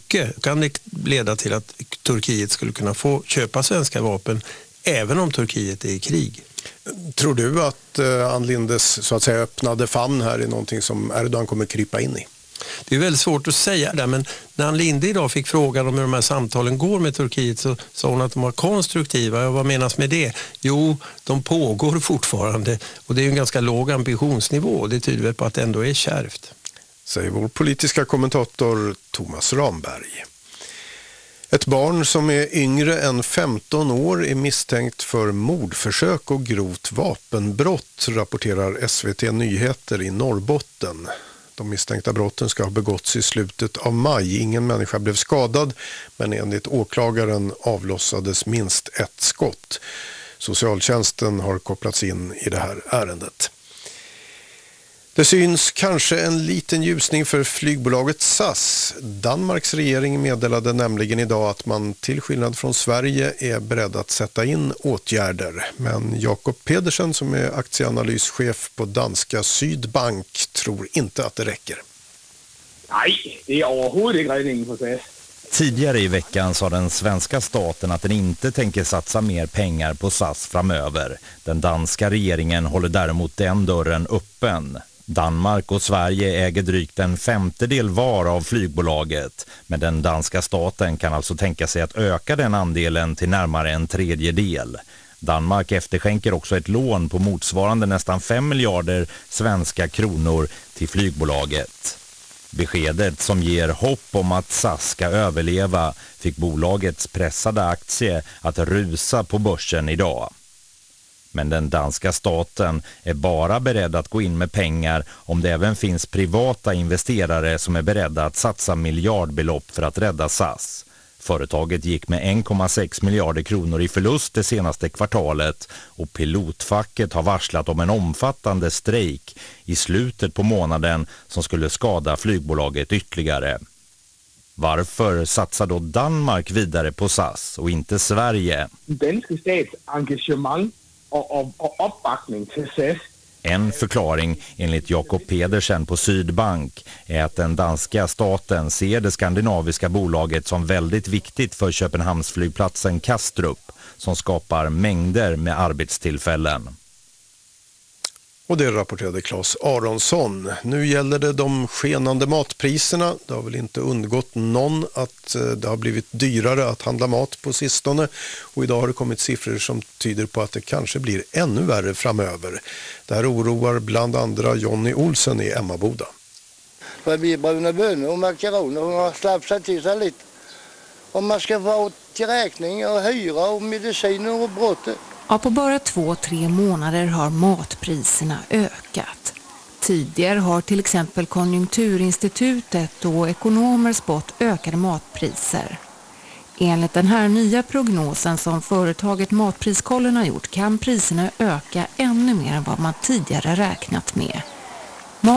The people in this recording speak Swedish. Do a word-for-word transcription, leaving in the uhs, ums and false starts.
mycket. Kan det leda till att Turkiet skulle kunna få köpa svenska vapen även om Turkiet är i krig? Tror du att eh, Ann Lindes så att säga öppnade famn här är någonting som Erdogan kommer krypa in i? Det är väldigt svårt att säga det, men när Ann Linde idag fick frågan om hur de här samtalen går med Turkiet så sa hon att de var konstruktiva. Ja, vad menas med det? Jo, de pågår fortfarande och det är en ganska låg ambitionsnivå. Det tyder väl på att det ändå är kärvt. Säger vår politiska kommentator Thomas Ramberg. Ett barn som är yngre än femton år är misstänkt för mordförsök och grovt vapenbrott, rapporterar S V T Nyheter i Norrbotten. De misstänkta brotten ska ha begåtts i slutet av maj. Ingen människa blev skadad, men enligt åklagaren avlossades minst ett skott. Socialtjänsten har kopplats in i det här ärendet. Det syns kanske en liten ljusning för flygbolaget S A S. Danmarks regering meddelade nämligen idag att man till skillnad från Sverige är beredd att sätta in åtgärder. Men Jakob Pedersen som är aktieanalyschef på danska Sydbank tror inte att det räcker. Nej, det är överhuvudtaget inte räddningen för S A S. Tidigare i veckan sa den svenska staten att den inte tänker satsa mer pengar på S A S framöver. Den danska regeringen håller däremot den dörren öppen. Danmark och Sverige äger drygt en femtedel var av flygbolaget, men den danska staten kan alltså tänka sig att öka den andelen till närmare en tredjedel. Danmark efterskänker också ett lån på motsvarande nästan fem miljarder svenska kronor till flygbolaget. Beskedet som ger hopp om att S A S ska överleva fick bolagets pressade aktie att rusa på börsen idag. Men den danska staten är bara beredd att gå in med pengar om det även finns privata investerare som är beredda att satsa miljardbelopp för att rädda S A S. Företaget gick med en komma sex miljarder kronor i förlust det senaste kvartalet och pilotfacket har varslat om en omfattande strejk i slutet på månaden som skulle skada flygbolaget ytterligare. Varför satsar då Danmark vidare på S A S och inte Sverige? Danske stats engagemang och, och, och uppbackning till S A S. En förklaring enligt Jakob Pedersen på Sydbank är att den danska staten ser det skandinaviska bolaget som väldigt viktigt för Köpenhamnsflygplatsen Kastrup som skapar mängder med arbetstillfällen. Och det rapporterade Claes Aronsson. Nu gäller det de skenande matpriserna. Det har väl inte undgått någon att det har blivit dyrare att handla mat på sistone. Och idag har det kommit siffror som tyder på att det kanske blir ännu värre framöver. Det här oroar bland andra Jonny Olsen i Emmaboda. Det blir bruna bönor och makaroner och har slapsat till sig lite. Om man ska få till räkning och hyra och mediciner och brott. Ja, på bara två, tre månader har matpriserna ökat. Tidigare har till exempel Konjunkturinstitutet och ekonomer spått ökade matpriser. Enligt den här nya prognosen som företaget Matpriskollen har gjort kan priserna öka ännu mer än vad man tidigare räknat med.